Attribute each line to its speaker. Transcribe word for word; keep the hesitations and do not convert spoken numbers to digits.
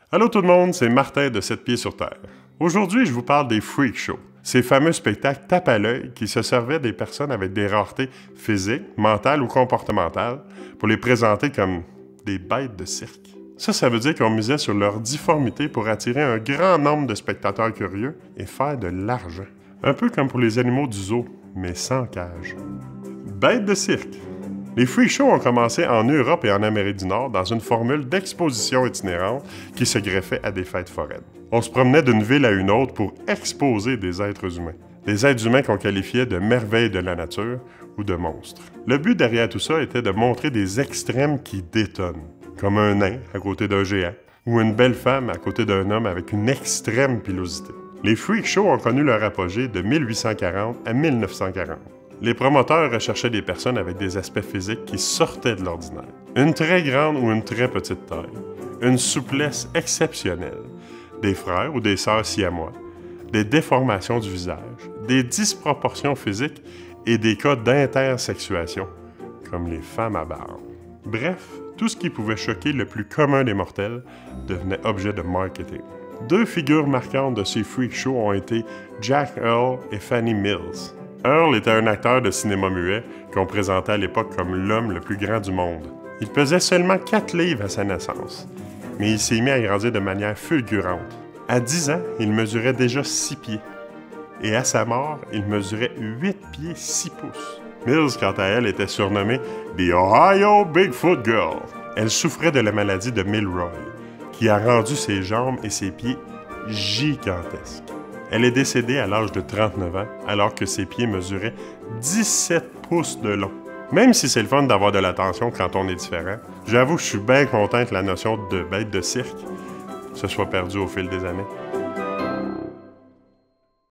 Speaker 1: Allô tout le monde, c'est Martin de sept pieds sur terre. Aujourd'hui, je vous parle des freak shows. Ces fameux spectacles tape à l'œil qui se servaient des personnes avec des raretés physiques, mentales ou comportementales pour les présenter comme des bêtes de cirque. Ça, ça veut dire qu'on misait sur leur difformité pour attirer un grand nombre de spectateurs curieux et faire de l'argent. Un peu comme pour les animaux du zoo, mais sans cage. Bêtes de cirque. Les freak shows ont commencé en Europe et en Amérique du Nord dans une formule d'exposition itinérante qui se greffait à des fêtes foraines. On se promenait d'une ville à une autre pour exposer des êtres humains. Des êtres humains qu'on qualifiait de merveilles de la nature ou de monstres. Le but derrière tout ça était de montrer des extrêmes qui détonnent, comme un nain à côté d'un géant ou une belle femme à côté d'un homme avec une extrême pilosité. Les freak shows ont connu leur apogée de mille huit cent quarante à mille neuf cent quarante. Les promoteurs recherchaient des personnes avec des aspects physiques qui sortaient de l'ordinaire. Une très grande ou une très petite taille, une souplesse exceptionnelle, des frères ou des sœurs siamois, des déformations du visage, des disproportions physiques et des cas d'intersexuation, comme les femmes à barbe. Bref, tout ce qui pouvait choquer le plus commun des mortels devenait objet de marketing. Deux figures marquantes de ces freak shows ont été Jack Earl et Fanny Mills. Earl était un acteur de cinéma muet qu'on présentait à l'époque comme l'homme le plus grand du monde. Il pesait seulement quatre livres à sa naissance, mais il s'est mis à grandir de manière fulgurante. À dix ans, il mesurait déjà six pieds, et à sa mort, il mesurait huit pieds six pouces. Mills, quant à elle, était surnommée « The Ohio Bigfoot Girl ». Elle souffrait de la maladie de Milroy, qui a rendu ses jambes et ses pieds gigantesques. Elle est décédée à l'âge de trente-neuf ans, alors que ses pieds mesuraient dix-sept pouces de long. Même si c'est le fun d'avoir de l'attention quand on est différent, j'avoue que je suis bien content que la notion de bête de cirque se soit perdue au fil des années.